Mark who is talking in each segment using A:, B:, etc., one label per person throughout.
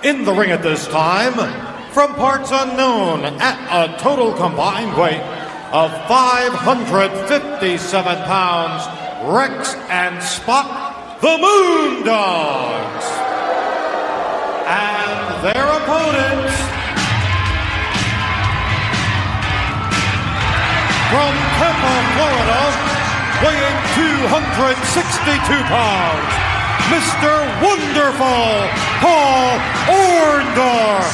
A: In the ring at this time, from parts unknown, at a total combined weight of 557 pounds, Rex and Spot, the Moondogs. And their opponents, from Tampa, Florida, weighing 262 pounds, Mr. Wonderful, Paul Orndorff.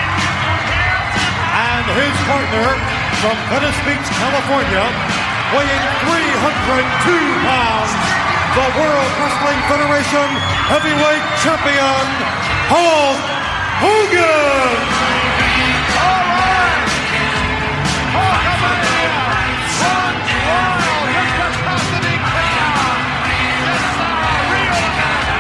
A: And his partner from Venice Beach, California, weighing 302 pounds, the World Wrestling Federation Heavyweight Champion, Hulk Hogan.
B: All right. Hulkamania. One wild viscosity chaos. Yes, sir. Real man.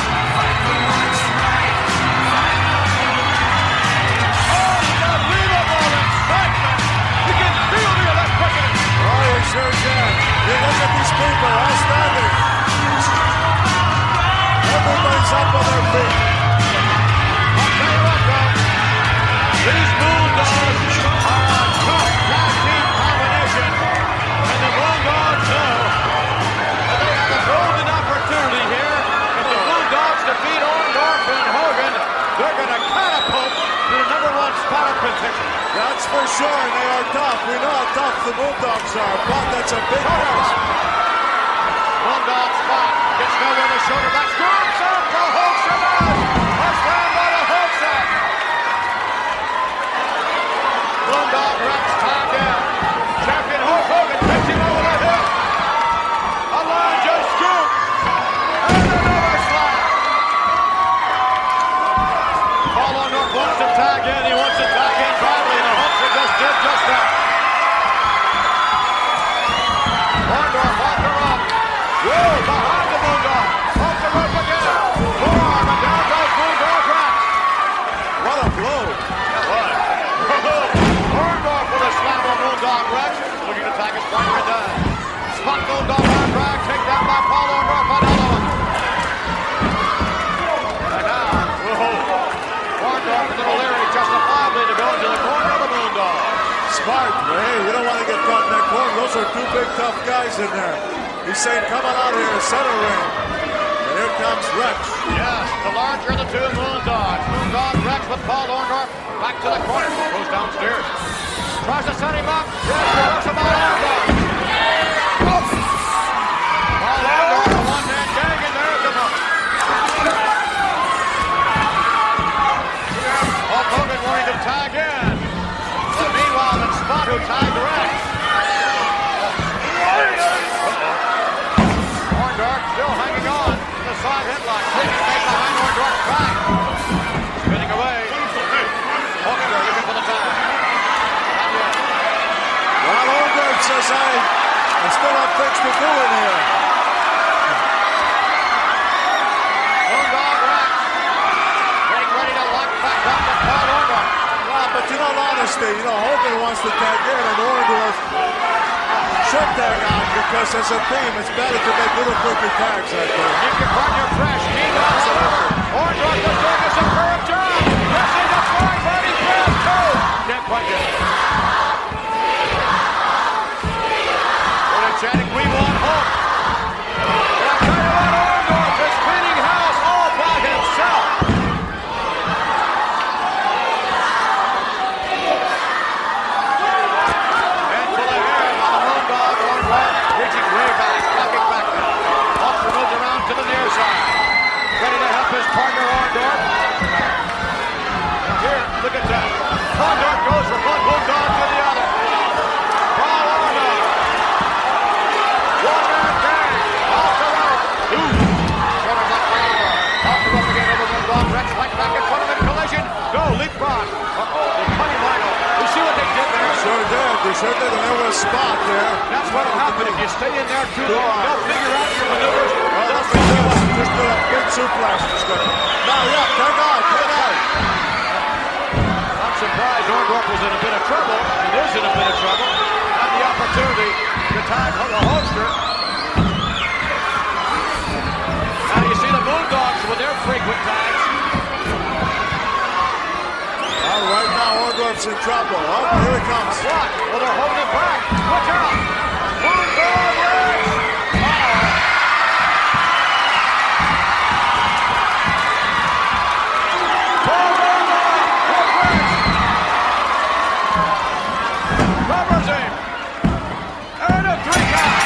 B: Unbelievable excitement. You can feel the electricity.
C: Oh, you sure can. You look at these people outstanding. Everybody's up on their feet.
B: I'll tell you what, though. These Moondogs are a tough tag team combination. And the Moondogs know that they have a golden opportunity here. If the Moondogs defeat Orndorff and Hogan, they're going to catapult to the #1 spot of contention.
C: That's for sure, and they are tough. We know how tough the Moondogs are, but that's a big loss.
B: Moondog Spot gets nowhere to shoulder back. Scoops up the Hulkster does. A slam by the Hulkster. Moondog Rex tagged in. Champion Hulk Hogan takes him over the hill. A Elijah scoop. And another slam. Paul Orndorff wants to tag in. He wants to tag in badly, and the Hulkster just did just that. Orndorff walked her up. Whoa, behind the Moondog. Off the rope again. Forearm, and down goes Moondog Rex.
C: What a blow.
B: That was. Orndorff with a slam on Moondog Rex. Looking to tag his partner in that. Spot Moondog on drag. Take down by Paul Orndorff. Another one. And now, whoa. Orndorff a little leery, justifiably, to go into the corner of the Moondog.
C: Smart, Ray. You don't want to get caught in that corner. Those are two big, tough guys in there. He's saying, come on out here, center ring. And here comes Rex.
B: Yes, the larger of the two Moondogs. Moondog Rex with Paul Orndorff back to the corner. Goes downstairs. Tries to set him up. Yes, reverse him on Orndorff. Paul Orndorff, a one-man gang in there at the moment. Hulk Hogan wanting to tag in. But meanwhile, it's Spot who tagged Rex. Orndorff still hanging on to the side headlock. Taking back behind Orndorff's back. Spinning away. Hulkster looking for the tag. Not yet.
C: Well, Orndorff says, I still have things to do in here.
B: Moondog Rex getting ready to lock back up with Paul Orndorff.
C: Well, but you know, in honesty, Hogan wants to tag in, and Orndorff should tag out, because as a team, it's better to make little quicker tags like that.
B: Keep your partner fresh. Meanwhile, however, Orndorff is doing a superb job. Yes, he's a flying body grab, too. Can't quite get it. They're chanting, we want Hulk. And I tell you what, Orndorff is cleaning house all by himself. Handful of hair by the Moondog. Orndorff reaching way back, knocking back now. Hulkster moves around to the near side. Ready to help his partner Orndorff. Here, look at that. Orndorff goes from one Moondog to the other. Paul Orndorff. One-man gang. Off the rope. Two. Shoulder block by Orndorff. Off the rope again over Moondog. Rex right back in front of him. Collision. Go, leapfrog. Uh-oh, they cut him right off. You see what they did there?
C: They sure did, and there was a spot there.
B: That's what'll happen if you stay in there too long. They'll figure out your maneuvers.
C: Well, that's what he was. Just did a big suplex. Now, yeah, tag out.
B: I'm surprised Orndorff was in a bit of trouble. He is in a bit of trouble. Had the opportunity to tag the Hulkster. Now you see the Moondogs with their frequent tags.
C: Orndorff's in trouble. Oh, here it comes.
B: What? Well, they're holding it back. Look out. Moondog Reds. Paul Orndorff with Reds. Covers him. And a 3 count.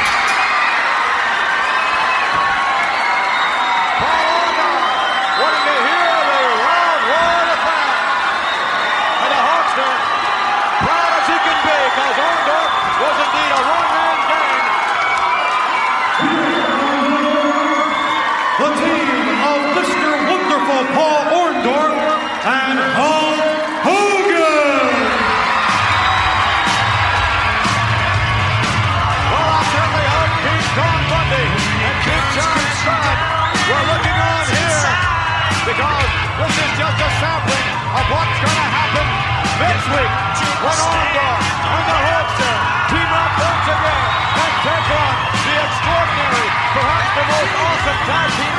B: Paul Orndorff wanting to hear the loud roar of the crowd. And the Hawkster, proud as he can be, because Orndorff was indeed a one-man gang.
A: The team of Mr. Wonderful Paul Orndorff and Hulk Hogan.
B: Well, I certainly hope King Kong Bundy and King Charlie Scott were looking on here, because this is just a sampling of what's going to happen next week when Orndorff and the Hulkster team up once again and take on the extraordinary, perhaps the most awesome tag team